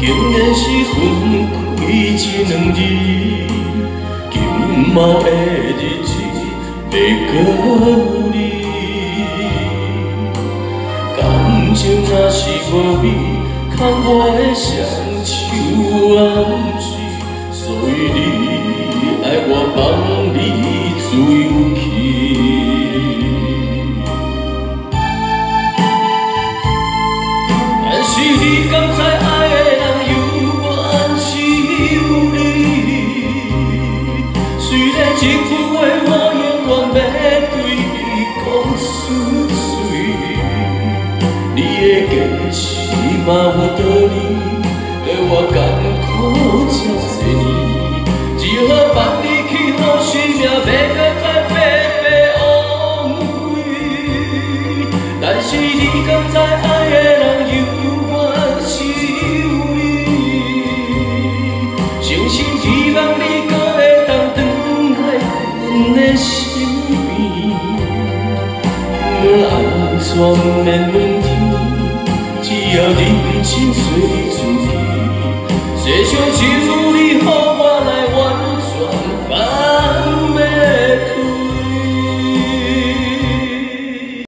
竟然是分开一两日，今后的日子要过你。感情若是无味，空我的双手暗示，所以你爱我放你自由去。 是你敢知爱的人永远是有你？虽然一句话我永远要对你讲碎碎，你的坚持嘛有道理，对我艰苦这多年，只好放你去，好生命要搁再白白枉费。但是你敢知爱的人永？ 希望你搁会当转来阮的身边，安怎免问天？只要认真随自己，世上只有。